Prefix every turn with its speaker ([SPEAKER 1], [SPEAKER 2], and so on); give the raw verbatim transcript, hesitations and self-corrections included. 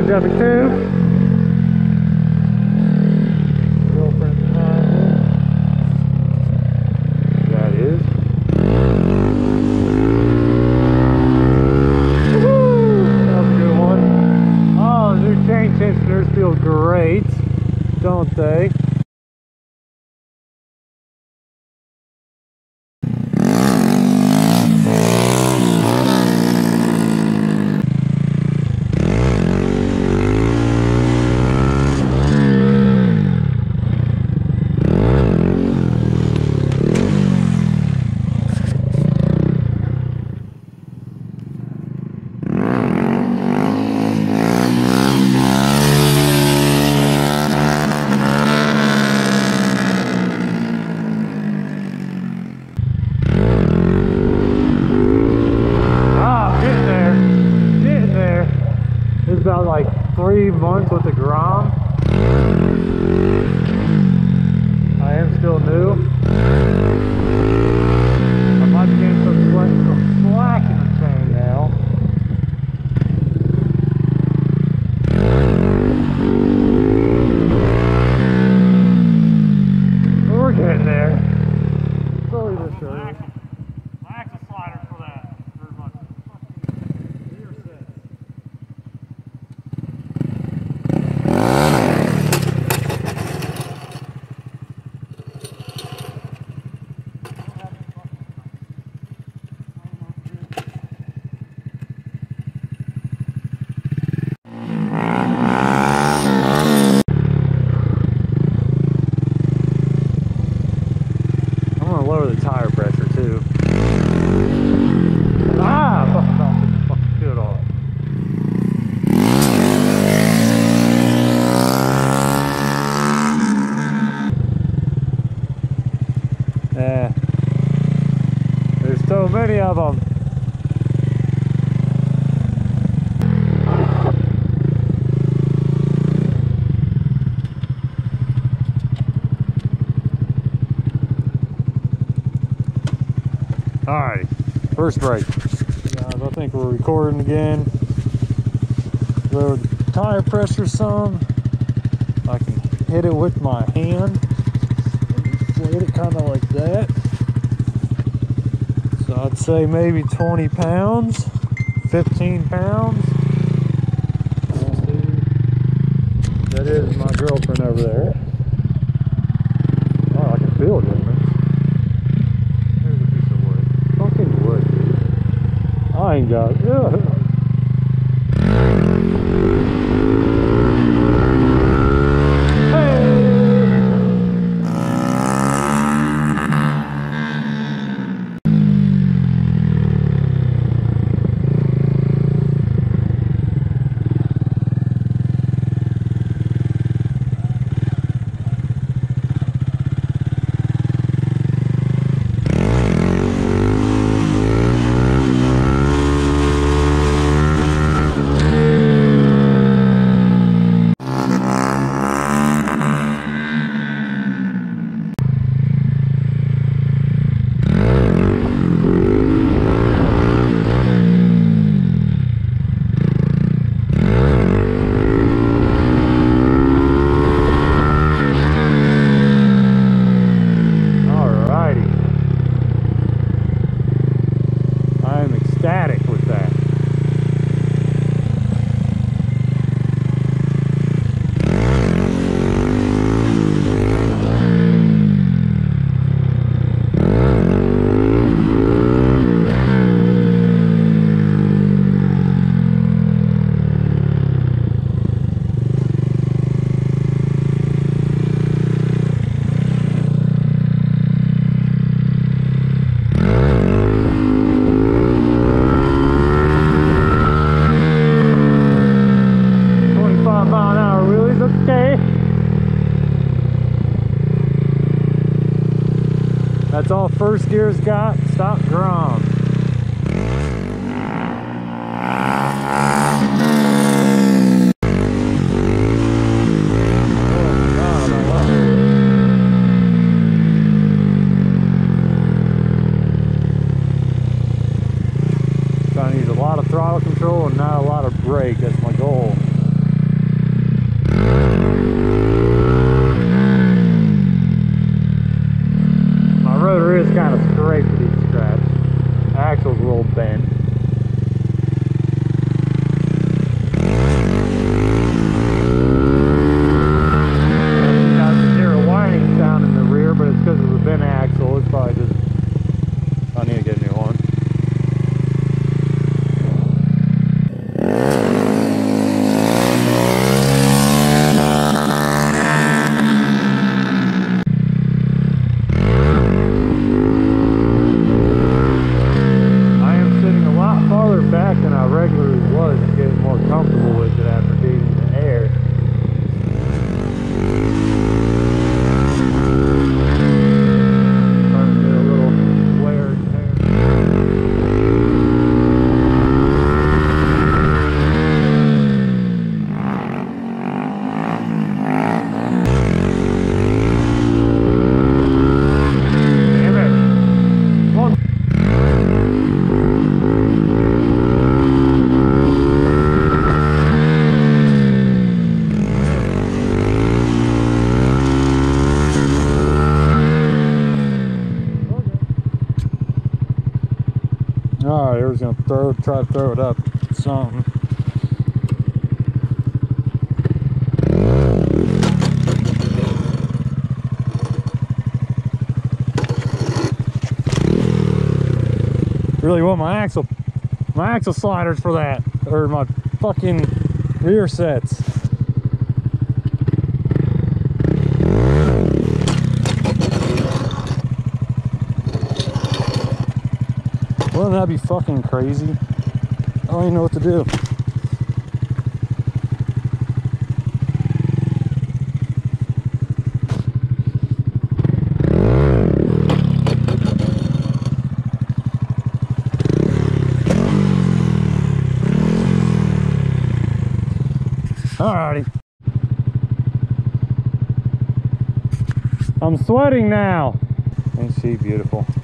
[SPEAKER 1] got the coupe. Girlfriend behind me. That is. Woo! That was a good one. Oh, the new chain tensioners feel great, don't they? About like three months with the GROM. I am still new. I might be getting some slack, some slack in the chain now. But we're getting there. Slowly but surely.
[SPEAKER 2] My axle slider for that. Very much.
[SPEAKER 1] Lower the tire pressure too. Ah! Fucking off. Fucking do it all. Yeah. There's so many of them. Alright, first break. Guys, I think we're recording again. Lower the tire pressure some. I can hit it with my hand. Inflate it kind of like that. So I'd say maybe twenty pounds, fifteen pounds. That is my girlfriend over there. Oh, I can feel it, man. I ain't got it. Yeah. That's all first gear's got. Stop GROM. Trying to use a lot of throttle control and not a lot of brake. That's my goal. My rotor is kind of scraped with these straps. Axle's a little bent. You got to hear a whining sound in the rear, but it's because of the bent axle. It's probably just, I need to get a new one. Back than I regularly was, getting more comfortable with it after getting the air. Trying to get a little wear and tear. Damn it! One. Alright, here was gonna throw try to throw it up something. Really want my axle my axle sliders for that, or my fucking rear sets. Wouldn't that be fucking crazy? I don't even know what to do. Alrighty. I'm sweating now. Ain't she beautiful?